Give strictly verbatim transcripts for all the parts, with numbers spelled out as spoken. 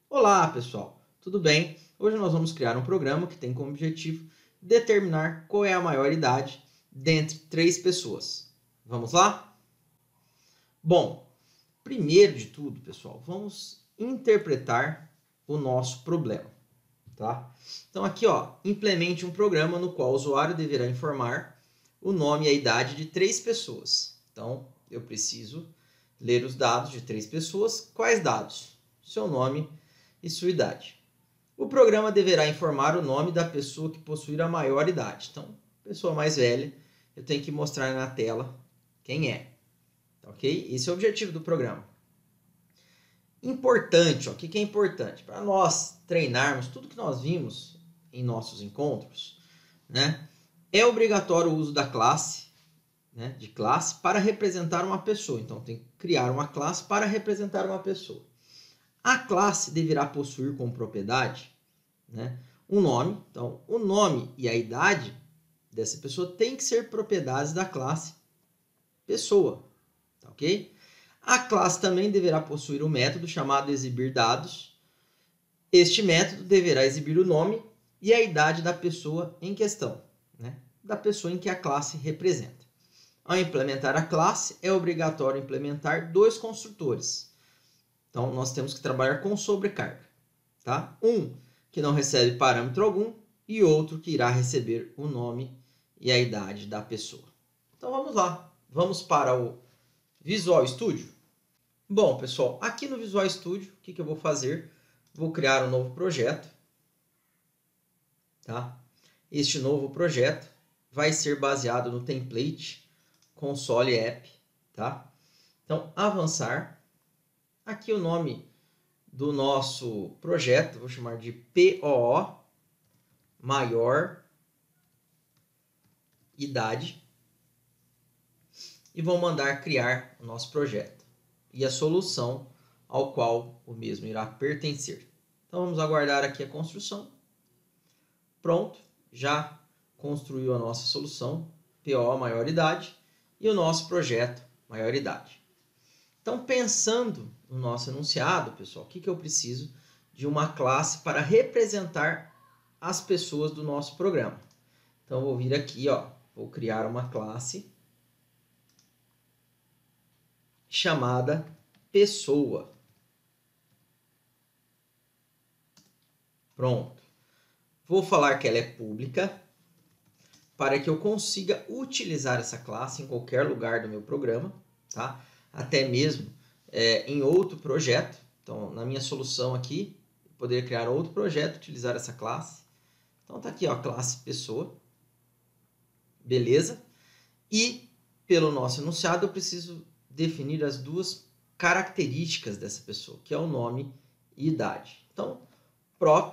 Olá, pessoal, tudo bem? Hoje nós vamos criar um programa que tem como objetivo determinar qual é a maior idade dentre três pessoas. Vamos lá? Bom, primeiro de tudo, pessoal, vamos interpretar o nosso problema, tá? Então aqui, ó, implemente um programa no qual o usuário deverá informar o nome e a idade de três pessoas. Então, eu preciso ler os dados de três pessoas. Quais dados? Seu nome e sua idade. O programa deverá informar o nome da pessoa que possuir a maior idade. Então, pessoa mais velha, eu tenho que mostrar na tela quem é. Ok? Esse é o objetivo do programa. Importante, ó, o que é importante? Para nós treinarmos tudo que nós vimos em nossos encontros, né, é obrigatório o uso da classe, né, de classe para representar uma pessoa. Então, tem que criar uma classe para representar uma pessoa. A classe deverá possuir como propriedade, né, um nome. Então, o nome e a idade dessa pessoa tem que ser propriedades da classe pessoa. Tá, ok? A classe também deverá possuir um método chamado exibir dados. Este método deverá exibir o nome e a idade da pessoa em questão, né, da pessoa em que a classe representa. Ao implementar a classe, é obrigatório implementar dois construtores. Então, nós temos que trabalhar com sobrecarga. Tá? Um que não recebe parâmetro algum e outro que irá receber o nome e a idade da pessoa. Então, vamos lá. Vamos para o Visual Studio. Bom, pessoal, aqui no Visual Studio, o que, que eu vou fazer? Vou criar um novo projeto. Tá? Este novo projeto vai ser baseado no template Console App. Tá? Então, avançar. Aqui o nome do nosso projeto, vou chamar de P O O, maior idade, e vou mandar criar o nosso projeto e a solução ao qual o mesmo irá pertencer. Então vamos aguardar aqui a construção. Pronto, já construiu a nossa solução, P O O maior idade, e o nosso projeto maior idade. Então, pensando no nosso enunciado, pessoal, o que, que eu preciso? De uma classe para representar as pessoas do nosso programa. Então, eu vou vir aqui, ó, vou criar uma classe chamada pessoa. Pronto. Vou falar que ela é pública para que eu consiga utilizar essa classe em qualquer lugar do meu programa, tá? Até mesmo é, em outro projeto. Então, na minha solução aqui, eu poderia criar outro projeto, utilizar essa classe. Então, tá aqui, ó, classe pessoa. Beleza? E, pelo nosso enunciado, eu preciso definir as duas características dessa pessoa, que é o nome e idade. Então, prop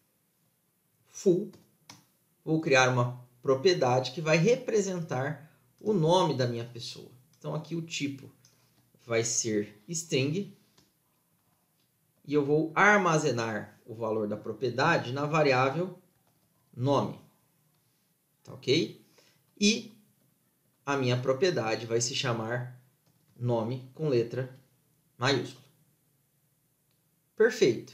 full, vou criar uma propriedade que vai representar o nome da minha pessoa. Então, aqui o tipo vai ser string e eu vou armazenar o valor da propriedade na variável nome. Tá, ok? E a minha propriedade vai se chamar nome com letra maiúscula. Perfeito.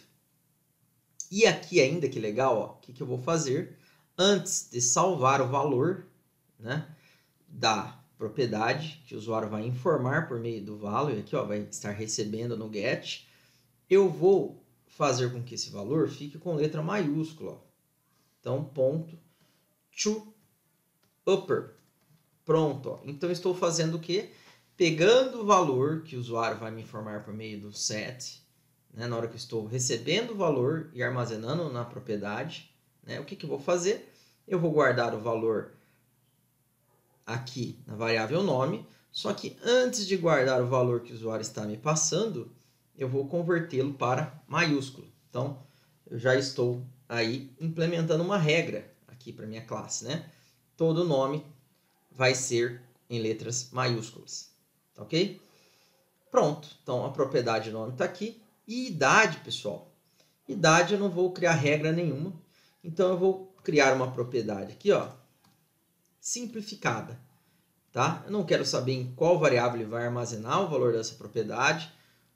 E aqui ainda, que legal, ó, o que, que eu vou fazer? Antes de salvar o valor, né, da propriedade que o usuário vai informar por meio do value, aqui ó, vai estar recebendo no get, eu vou fazer com que esse valor fique com letra maiúscula. Ó. Então, ponto to upper. Pronto. Ó. Então, estou fazendo o quê? Pegando o valor que o usuário vai me informar por meio do set, né, na hora que eu estou recebendo o valor e armazenando na propriedade, né, o que, que eu vou fazer? Eu vou guardar o valor aqui na variável nome, só que antes de guardar o valor que o usuário está me passando, eu vou convertê-lo para maiúsculo. Então, eu já estou aí implementando uma regra aqui para minha classe, né? Todo nome vai ser em letras maiúsculas, tá ok? Pronto, então a propriedade nome está aqui. E idade, pessoal? Idade eu não vou criar regra nenhuma, então eu vou criar uma propriedade aqui, ó, simplificada, tá? Eu não quero saber em qual variável ele vai armazenar o valor dessa propriedade.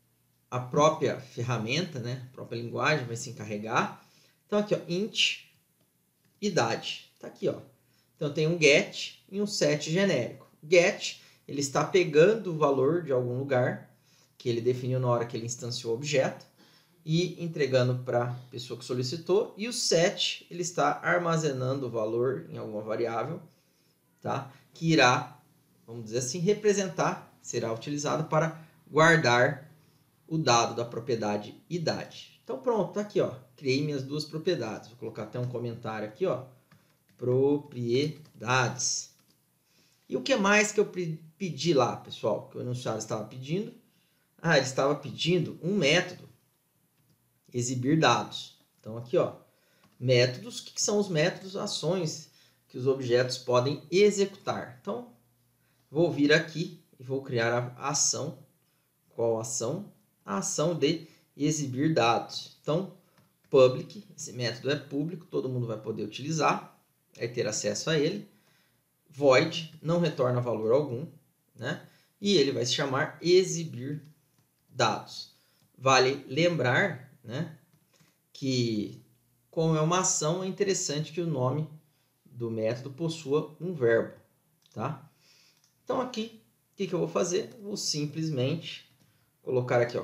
a própria ferramenta, né, a própria linguagem vai se encarregar. Então aqui, ó, int idade, tá aqui, ó. Então tem um get e um set genérico. Get, ele está pegando o valor de algum lugar que ele definiu na hora que ele instanciou o objeto e entregando para a pessoa que solicitou. E o set, ele está armazenando o valor em alguma variável, tá? Que irá, vamos dizer assim, representar, será utilizado para guardar o dado da propriedade idade. Então pronto, tá aqui, ó. Criei minhas duas propriedades. Vou colocar até um comentário aqui, ó. Propriedades. E o que mais que eu pedi lá, pessoal? Que o enunciado estava pedindo? Ah, ele estava pedindo um método. Exibir dados. Então aqui, ó. Métodos. O que são os métodos? Ações que os objetos podem executar. Então, vou vir aqui e vou criar a ação. Qual ação? A ação de exibir dados. Então, public, esse método é público, todo mundo vai poder utilizar, vai ter acesso a ele. Void, não retorna valor algum, né? E ele vai se chamar exibir dados. Vale lembrar, né, que como é uma ação, é interessante que o nome do método possua um verbo, tá? Então aqui, o que, que eu vou fazer? Vou simplesmente colocar aqui, ó,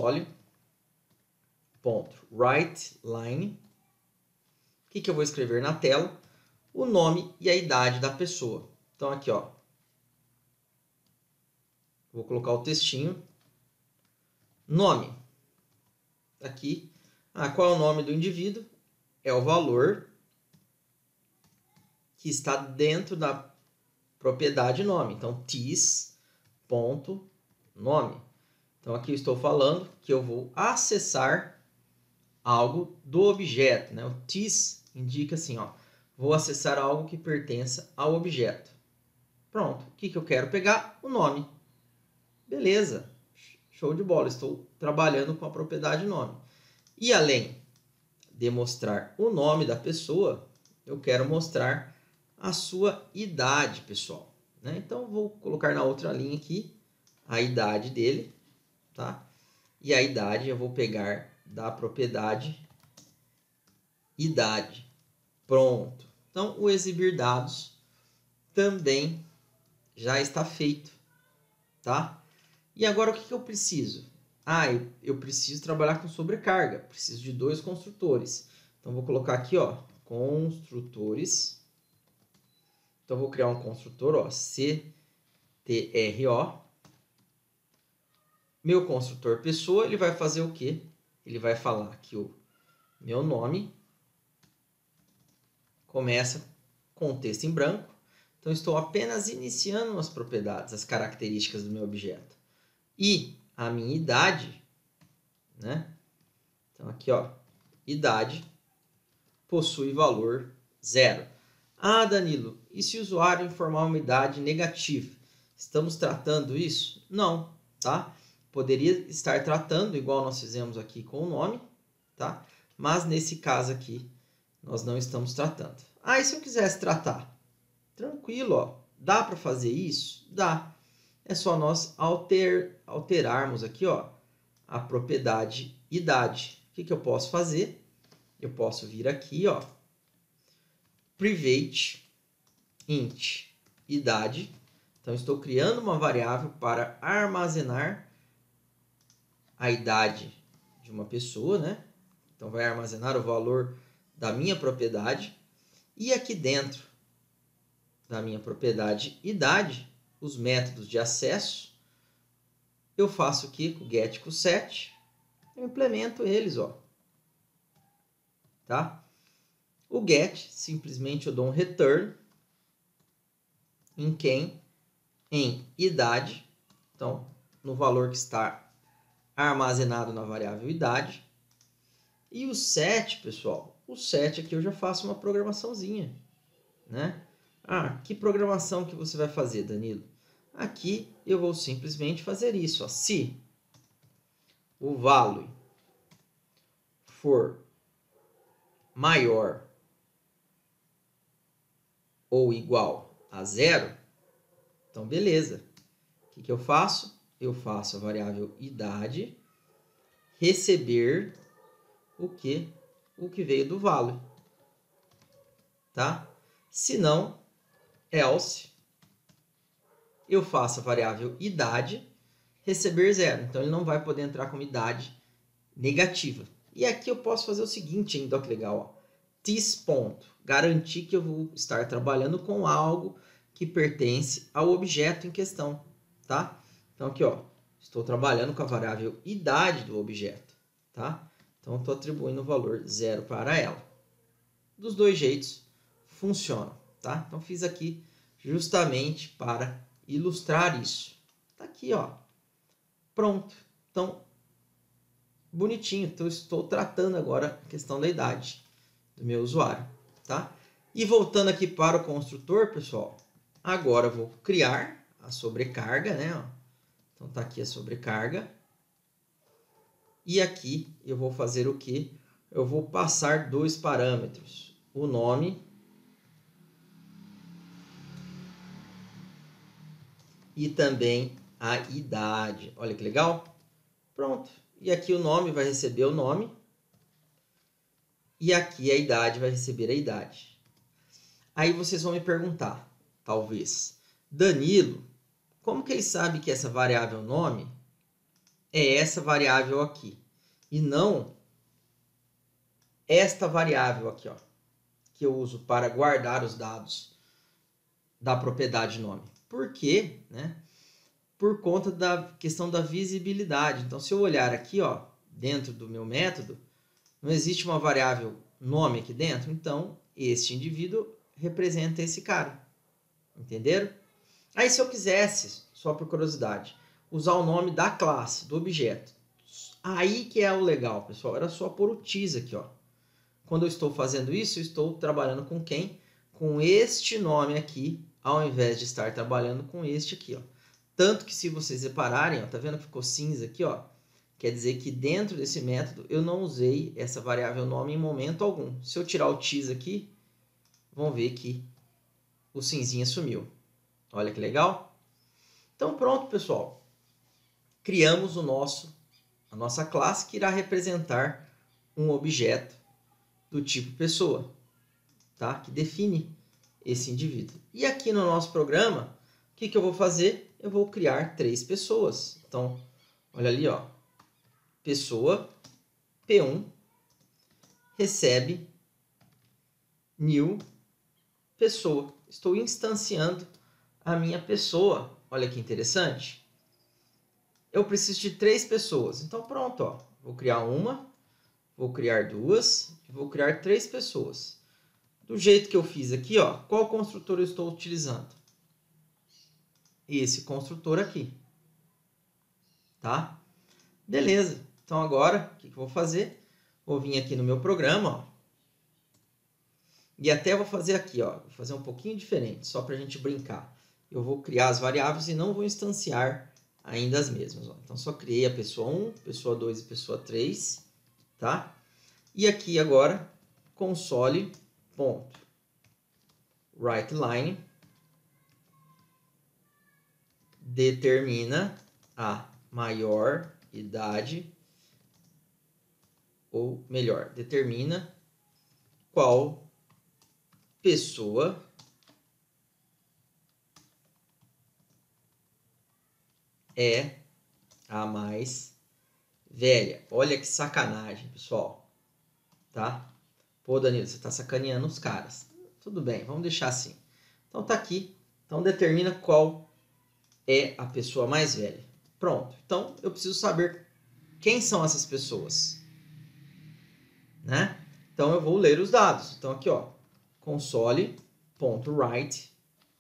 console.writeLine. O que, que eu vou escrever na tela? O nome e a idade da pessoa. Então aqui, ó, vou colocar o textinho. Nome. Aqui. Ah, qual é o nome do indivíduo? É o valor que está dentro da propriedade nome. Então, this.nome. Então, aqui eu estou falando que eu vou acessar algo do objeto, né? O this indica assim, ó, vou acessar algo que pertença ao objeto. Pronto. O que, que eu quero pegar? O nome. Beleza. Show de bola. Estou trabalhando com a propriedade nome. E além de mostrar o nome da pessoa, eu quero mostrar a sua idade, pessoal, né? Então, vou colocar na outra linha aqui a idade dele, tá? E a idade eu vou pegar da propriedade idade. Pronto. Então, o exibir dados também já está feito, tá? E agora o que, que eu preciso? Ah, eu, eu preciso trabalhar com sobrecarga. Preciso de dois construtores. Então, vou colocar aqui, ó, construtores. Então, vou criar um construtor, ó, C T R O. Meu construtor pessoa, ele vai fazer o quê? Ele vai falar que o meu nome começa com o texto em branco. Então, estou apenas iniciando as propriedades, as características do meu objeto. E a minha idade, né? Então, aqui, ó, idade possui valor zero. Ah, Danilo, e se o usuário informar uma idade negativa? Estamos tratando isso? Não, tá? Poderia estar tratando, igual nós fizemos aqui com o nome, tá? Mas nesse caso aqui, nós não estamos tratando. Ah, e se eu quisesse tratar? Tranquilo, ó. Dá para fazer isso? Dá. É só nós alter, alterarmos aqui, ó, a propriedade idade. O que, que eu posso fazer? Eu posso vir aqui, ó, private int idade. Então, estou criando uma variável para armazenar a idade de uma pessoa, né? Então, vai armazenar o valor da minha propriedade. E aqui dentro da minha propriedade idade, os métodos de acesso, eu faço aqui com o get com o set, eu implemento eles, ó. Tá? O get, simplesmente eu dou um return em quem? Em idade, então, no valor que está armazenado na variável idade. E o set, pessoal, o set aqui eu já faço uma programaçãozinha, né? Ah, que programação que você vai fazer, Danilo? Aqui eu vou simplesmente fazer isso, ó. Se o value for maior ou igual a zero, então beleza. O que, que eu faço? Eu faço a variável idade receber o que? O que veio do value. Tá? Se não, else, eu faço a variável idade receber zero. Então, ele não vai poder entrar como idade negativa. E aqui eu posso fazer o seguinte ainda, olha que legal. Ó. This ponto, garantir que eu vou estar trabalhando com algo que pertence ao objeto em questão. Tá? Então, aqui, ó, estou trabalhando com a variável idade do objeto. Tá? Então, estou atribuindo o valor zero para ela. Dos dois jeitos, funciona. Tá? Então, fiz aqui justamente para ilustrar isso. Tá aqui, ó. Pronto. Então, bonitinho. Então, estou tratando agora a questão da idade do meu usuário. Tá? E voltando aqui para o construtor, pessoal, agora eu vou criar a sobrecarga, né? Então, tá aqui a sobrecarga. E aqui eu vou fazer o quê? Eu vou passar dois parâmetros. O nome e também a idade. Olha que legal. Pronto. E aqui o nome vai receber o nome. E aqui a idade vai receber a idade. Aí vocês vão me perguntar, talvez, Danilo, como que ele sabe que essa variável nome é essa variável aqui? E não esta variável aqui, ó, que eu uso para guardar os dados da propriedade nome. Por quê? Né? Por conta da questão da visibilidade. Então, se eu olhar aqui, ó, dentro do meu método, não existe uma variável nome aqui dentro, então este indivíduo representa esse cara. Entenderam? Aí, se eu quisesse, só por curiosidade, usar o nome da classe, do objeto, aí que é o legal, pessoal, era só pôr o Ts aqui, ó. Quando eu estou fazendo isso, eu estou trabalhando com quem? Com este nome aqui, ao invés de estar trabalhando com este aqui, ó. Tanto que se vocês repararem, ó, tá vendo que ficou cinza aqui, ó? Quer dizer que dentro desse método eu não usei essa variável nome em momento algum. Se eu tirar o Ts aqui, vão ver que o cinzinha sumiu. Olha que legal. Então pronto, pessoal. Criamos o nosso, a nossa classe que irá representar um objeto do tipo pessoa, tá? Que define esse indivíduo. E aqui no nosso programa, o que, que eu vou fazer? Eu vou criar três pessoas. Então, olha ali, ó. Pessoa P um recebe new pessoa. Estou instanciando a minha pessoa. Olha que interessante. Eu preciso de três pessoas. Então, pronto, ó. Vou criar uma, vou criar duas, vou criar três pessoas. Do jeito que eu fiz aqui, ó, qual construtor eu estou utilizando? Esse construtor aqui. Tá? Beleza. Então, agora, o que eu vou fazer? Vou vir aqui no meu programa, ó. E até vou fazer aqui, ó. Vou fazer um pouquinho diferente, só para a gente brincar. Eu vou criar as variáveis e não vou instanciar ainda as mesmas. Ó. Então, só criei a pessoa um, pessoa dois e pessoa três. Tá? E aqui agora, console ponto writeLine determina a maior idade, ou melhor, determina qual pessoa é a mais velha. Olha que sacanagem, pessoal. Tá? Pô, Danilo, você está sacaneando os caras. Tudo bem, vamos deixar assim. Então tá aqui. Então determina qual é a pessoa mais velha. Pronto. Então eu preciso saber quem são essas pessoas. Né? Então eu vou ler os dados. Então aqui, ó, console.write.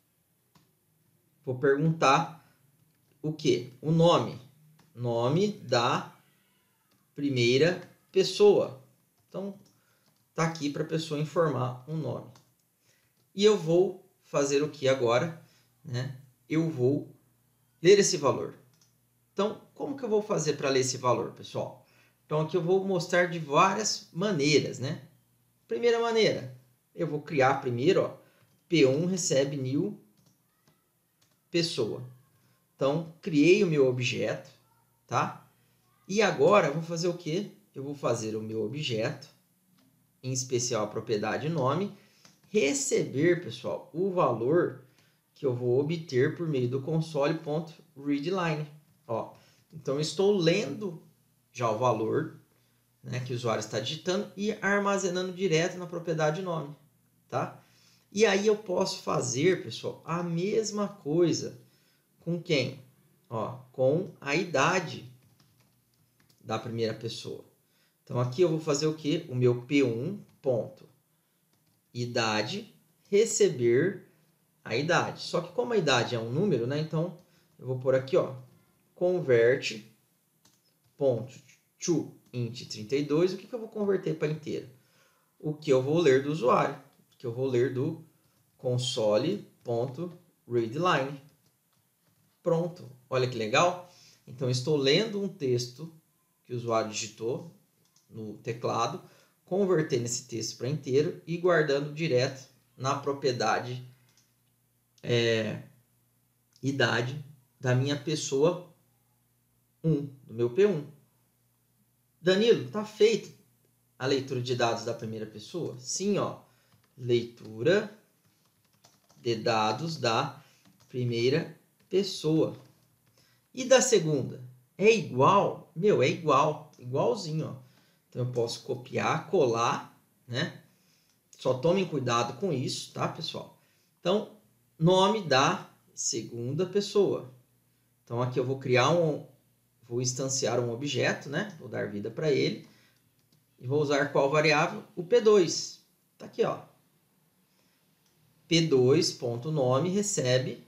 Vou perguntar o quê? O nome. Nome da primeira pessoa. Então tá aqui para a pessoa informar um nome. E eu vou fazer o que agora? Né? Eu vou ler esse valor. Então, como que eu vou fazer para ler esse valor, pessoal? Então, aqui eu vou mostrar de várias maneiras, né? Primeira maneira, eu vou criar primeiro, ó, P um recebe new pessoa. Então, criei o meu objeto, tá? E agora eu vou fazer o quê? Eu vou fazer o meu objeto, em especial a propriedade nome, receber, pessoal, o valor que eu vou obter por meio do console.readline. Ó, então eu estou lendo já o valor, né, que o usuário está digitando e armazenando direto na propriedade nome, tá? E aí eu posso fazer, pessoal, a mesma coisa com quem? Ó, com a idade da primeira pessoa. Então aqui eu vou fazer o quê? O meu P um ponto idade receber a idade. Só que como a idade é um número, né? Então eu vou por aqui, ó, convert ponto to int trinta e dois. O que, que eu vou converter para inteiro? O que eu vou ler do usuário, que eu vou ler do console.readline. Pronto. Olha que legal. Então estou lendo um texto que o usuário digitou no teclado, convertendo esse texto para inteiro e guardando direto na propriedade é, idade da minha pessoa um, do meu P um. Danilo, está feito a leitura de dados da primeira pessoa? Sim, ó. Leitura de dados da primeira pessoa. E da segunda? É igual? Meu, é igual. Igualzinho, ó. Então eu posso copiar, colar, né? Só tomem cuidado com isso, tá, pessoal? Então, nome da segunda pessoa. Então aqui eu vou criar um, vou instanciar um objeto, né? Vou dar vida para ele. E vou usar qual variável? O P dois. Tá aqui, ó. P dois.nome recebe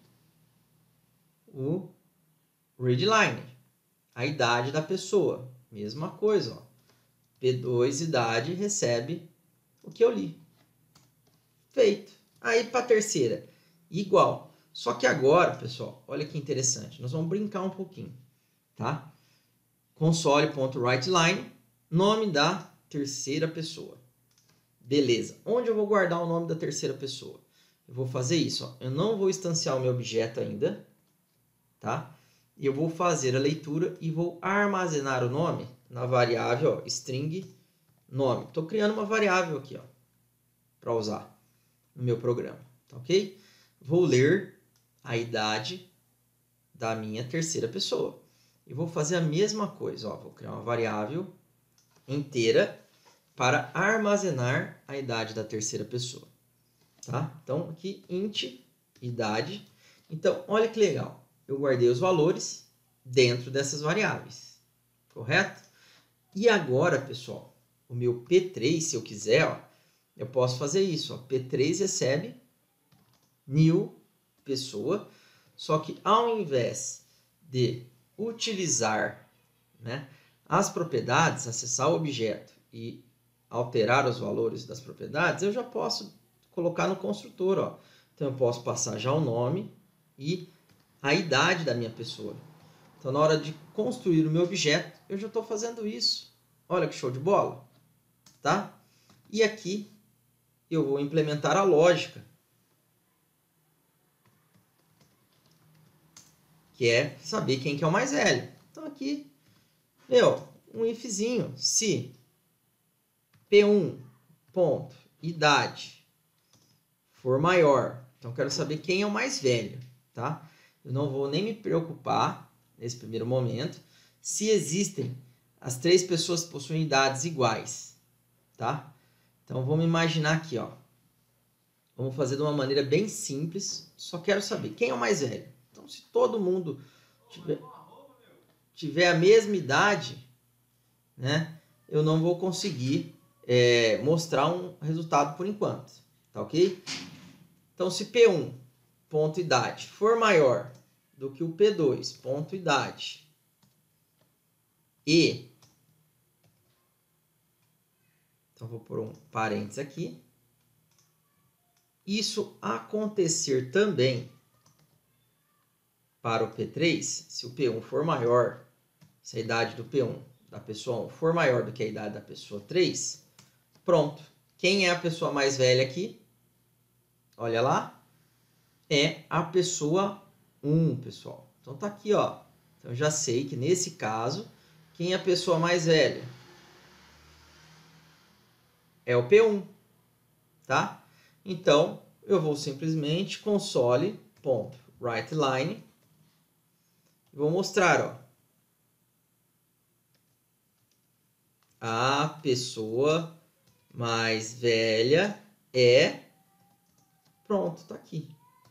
o readline, a idade da pessoa. Mesma coisa, ó. P dois idade recebe o que eu li. Feito. Aí para a terceira, igual. Só que agora, pessoal, olha que interessante. Nós vamos brincar um pouquinho, tá? Console.writeLine, nome da terceira pessoa. Beleza. Onde eu vou guardar o nome da terceira pessoa? Eu vou fazer isso, ó. Eu não vou instanciar o meu objeto ainda, tá? E eu vou fazer a leitura e vou armazenar o nome na variável, ó, string nome. Estou criando uma variável aqui, ó, para usar no meu programa, tá ok? Vou ler a idade da minha terceira pessoa. E vou fazer a mesma coisa, ó, vou criar uma variável inteira para armazenar a idade da terceira pessoa, tá? Então, aqui, int, idade. Então, olha que legal. Eu guardei os valores dentro dessas variáveis, correto? E agora, pessoal, o meu P três, se eu quiser, ó, eu posso fazer isso, ó. P três recebe new pessoa, só que ao invés de utilizar, né, as propriedades, acessar o objeto e alterar os valores das propriedades, eu já posso colocar no construtor, ó. Então eu posso passar já o nome e a idade da minha pessoa. Então na hora de construir o meu objeto, eu já estou fazendo isso. Olha que show de bola, tá? E aqui eu vou implementar a lógica, que é saber quem que é o mais velho. Então aqui, meu, um ifzinho, se P um ponto idade for maior, então eu quero saber quem é o mais velho, tá? Eu não vou nem me preocupar nesse primeiro momento se existem as três pessoas que possuem idades iguais, tá? Então vamos imaginar aqui, ó. Vamos fazer de uma maneira bem simples. Só quero saber quem é o mais velho. Então, se todo mundo tiver, tiver a mesma idade, né, eu não vou conseguir é, mostrar um resultado por enquanto, tá ok? Então, se P um ponto idade for maior do que o P dois ponto idade e, então vou pôr um parênteses aqui, isso acontecer também para o P três, se o P um for maior, se a idade do P um da pessoa um for maior do que a idade da pessoa três, pronto. Quem é a pessoa mais velha aqui? Olha lá. É a pessoa um, pessoal. Então tá aqui, ó. Então já sei que nesse caso, o Quem é a pessoa mais velha? É o P um, tá? Então, eu vou simplesmente console.writeLine e vou mostrar, ó, a pessoa mais velha é... Pronto, tá aqui.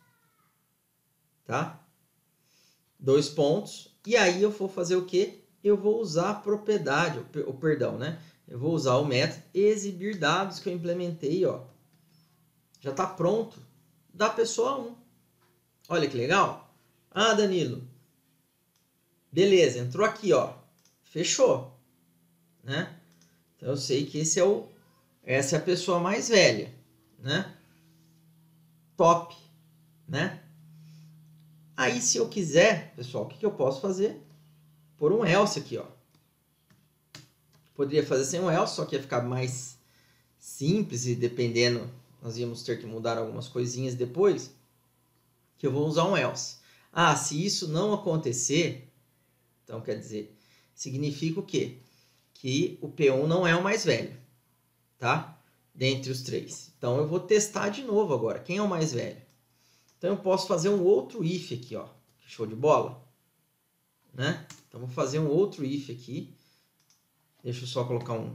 Tá? Dois pontos. E aí eu vou fazer o quê? Eu vou usar a propriedade, o perdão, né? Eu vou usar o método exibir dados que eu implementei, ó. Já está pronto da pessoa um. Olha que legal. Ah, Danilo. Beleza, entrou aqui, ó. Fechou. Né? Então eu sei que esse é o, essa é a pessoa mais velha. Né? Top. Né? Aí se eu quiser, pessoal, o que, que eu posso fazer? Por um else aqui, ó. Poderia fazer sem um else, só que ia ficar mais simples e dependendo, nós íamos ter que mudar algumas coisinhas depois, que eu vou usar um else. Ah, se isso não acontecer, então quer dizer, significa o quê? Que o P um não é o mais velho, tá? Dentre os três. Então eu vou testar de novo agora, quem é o mais velho? Então eu posso fazer um outro if aqui, ó. Show de bola? Né? Então vou fazer um outro if aqui. Deixa eu só colocar um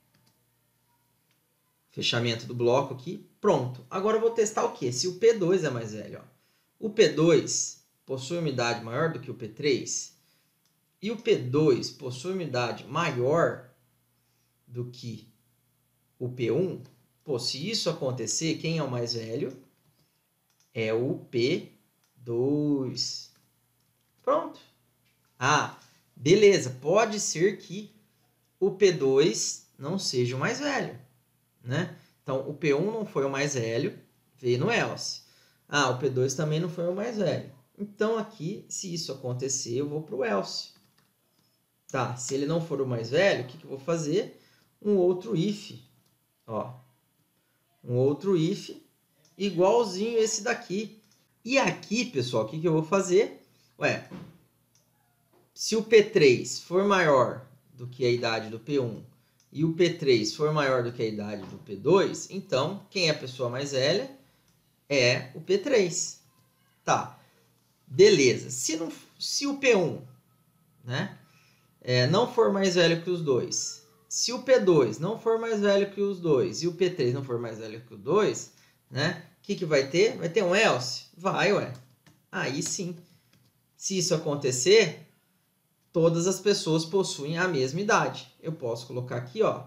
fechamento do bloco aqui. Pronto. Agora eu vou testar o quê? Se o P dois é mais velho. Ó. O P dois possui uma idade maior do que o P três e o P dois possui uma idade maior do que o P um, pô, se isso acontecer, quem é o mais velho? É o P dois. Pronto. Ah, beleza. Pode ser que o P dois não seja o mais velho, né? Então, o P um não foi o mais velho, veio no else. Ah, o P dois também não foi o mais velho. Então, aqui, se isso acontecer, eu vou para o else. Tá, se ele não for o mais velho, o que, que eu vou fazer? Um outro if. Ó, um outro if igualzinho esse daqui. E aqui, pessoal, o que, que eu vou fazer? Ué, se o P três for maior do que a idade do P um e o P três for maior do que a idade do P dois, então, quem é a pessoa mais velha? É o P três. Tá, beleza. Se, não, se o P um, né, é, não for mais velho que os dois, se o P dois não for mais velho que os dois e o P três não for mais velho que o dois, né, o que, que vai ter? Vai ter um else? Vai, ué. Aí sim. Se isso acontecer, todas as pessoas possuem a mesma idade. Eu posso colocar aqui, ó,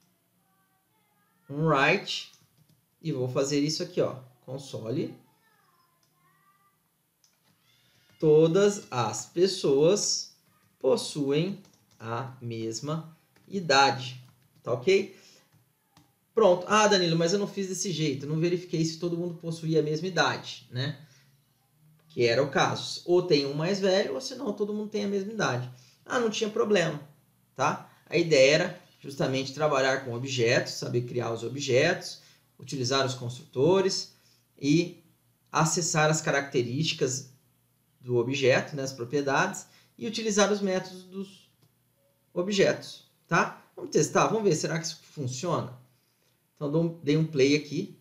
um write e vou fazer isso aqui, ó, console. Todas as pessoas possuem a mesma idade, tá ok? Pronto. Ah, Danilo, mas eu não fiz desse jeito, eu não verifiquei se todo mundo possuía a mesma idade, né? Que era o caso. Ou tem um mais velho, ou senão todo mundo tem a mesma idade. Ah, não tinha problema, tá? A ideia era justamente trabalhar com objetos, saber criar os objetos, utilizar os construtores e acessar as características do objeto, né, as propriedades, e utilizar os métodos dos objetos, tá? Vamos testar, vamos ver, será que isso funciona? Então, dei um play aqui.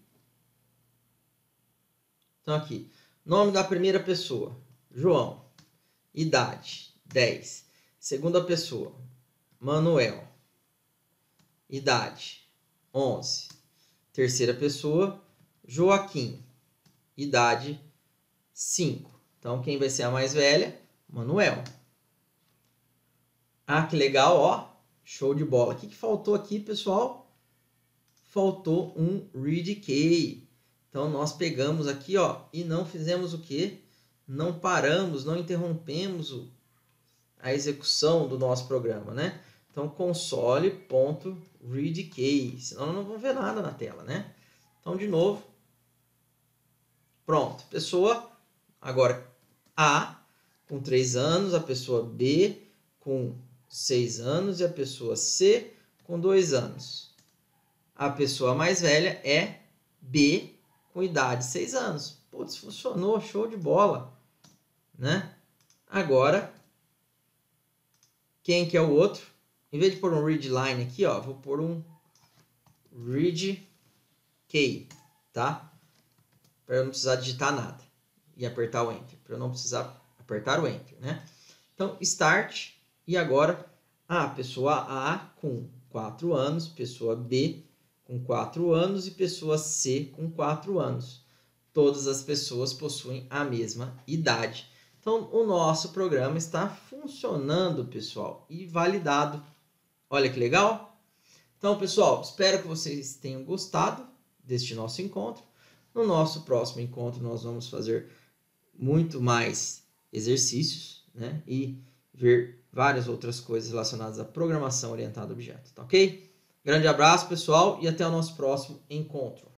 Então, aqui, nome da primeira pessoa, João. Idade, dez. Segunda pessoa, Manuel. Idade, onze. Terceira pessoa, Joaquim. Idade, cinco. Então, quem vai ser a mais velha? Manuel. Ah, que legal, ó. Show de bola. O que, que faltou aqui, pessoal? Faltou um read key. Então, nós pegamos aqui, ó, e não fizemos o quê? Não paramos, não interrompemos o, a execução do nosso programa, né? Então, console.readKey. Senão, não vamos ver nada na tela, né? Então, de novo. Pronto. Pessoa, agora, A, com três anos. A pessoa B, com seis anos. E a pessoa C, com dois anos. A pessoa mais velha é B, com idade de seis anos. Putz, funcionou, show de bola, né? Agora, quem que é o outro? em vez de pôr um read line aqui, ó, vou pôr um read key, tá? Para eu não precisar digitar nada e apertar o enter, para eu não precisar apertar o enter, né? Então, start, e agora a pessoa A com quatro anos, pessoa B com quatro anos e pessoa C com quatro anos. Todas as pessoas possuem a mesma idade. Então, o nosso programa está funcionando, pessoal, e validado. Olha que legal! Então, pessoal, espero que vocês tenham gostado deste nosso encontro. No nosso próximo encontro, nós vamos fazer muito mais exercícios, né? E ver várias outras coisas relacionadas à programação orientada a objetos, tá ok? Grande abraço, pessoal, e até o nosso próximo encontro.